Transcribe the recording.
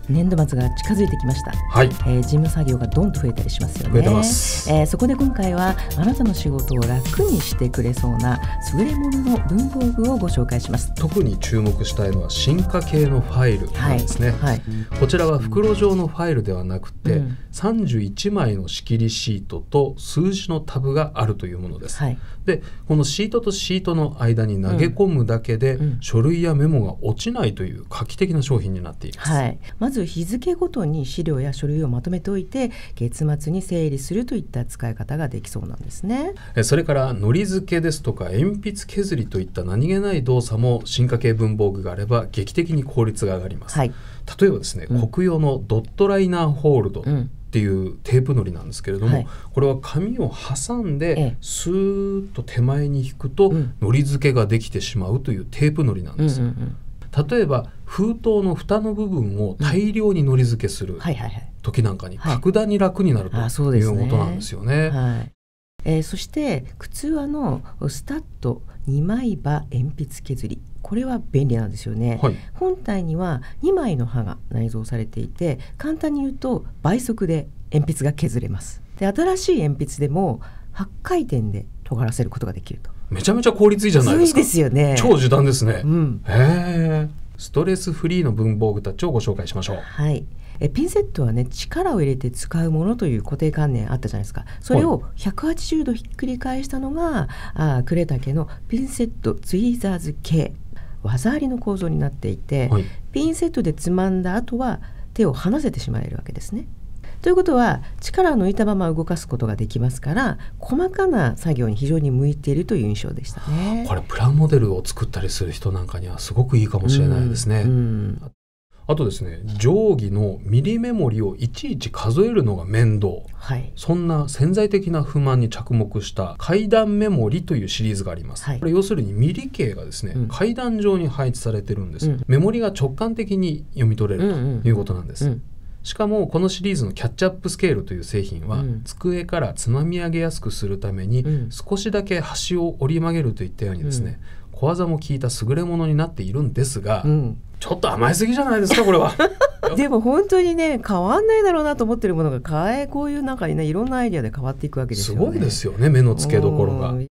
年度末が近づいてきました。 はい、 事務作業がどんと増えたりしますよね。 増えてます。 そこで今回はあなたの仕事を楽にしてくれそうな優れものの文房具をご紹介します。 特に注目したいのは進化系のファイルなんですね。 はい、 こちらは袋状のファイルではなくて、31枚の仕切りシートと数字のタブがあるというものです。で、このシートとシートの間に投げ込むだけで、書類やメモが落ちないという画期的な商品になっています。 まず日付ごとに資料や書類をまとめておいて月末に整理するといった使い方ができそうなんですね。 それから糊付けですとか鉛筆削りといった何気ない動作も進化系文房具があれば劇的に効率が上がります。例えばですね、国用のドットライナーホールドっていうテープのりなんですけれども、これは紙を挟んでスーッと手前に引くと糊付けができてしまうというテープのりなんです。例えば封筒の蓋の部分を大量に糊付けする時なんかに格段に楽になるということなんですよね。 そして靴輪のスタッド2枚刃鉛筆削り、これは便利なんですよね。本体には2枚の刃が内蔵されていて、簡単に言うと倍速で鉛筆が削れます。で、新しい鉛筆でも8回転で尖らせることができると。 めちゃめちゃ効率いいじゃないですか。 いいですよね。 超時短ですね。ストレスフリーの文房具たちをご紹介しましょう。 ピンセットはね、力を入れて使うものという固定観念あったじゃないですか。それを180度ひっくり返したのが呉竹のピンセットツイーザーズ系、技ありの構造になっていて、ピンセットでつまんだ後は手を離せてしまえるわけですね。ということは力を抜いたまま動かすことができますから、細かな作業に非常に向いているという印象でしたね。 これプラモデルを作ったりする人なんかにはすごくいいかもしれないですね。あとですね、定規のミリメモリをいちいち数えるのが面倒、そんな潜在的な不満に着目した階段メモリというシリーズがあります。これ要するにミリ計がですね、階段状に配置されてるんです。メモリが直感的に読み取れるということなんです。しかもこのシリーズのキャッチアップスケールという製品は、机からつまみ上げやすくするために、少しだけ端を折り曲げるといったようにですね、小技も効いた優れものになっているんですが、ちょっと甘えすぎじゃないですかこれは。 でも本当にね、変わんないだろうなと思ってるものがこういう中にね、いろんなアイデアで変わっていくわけですよね。 すごいですよね、目の付けどころが。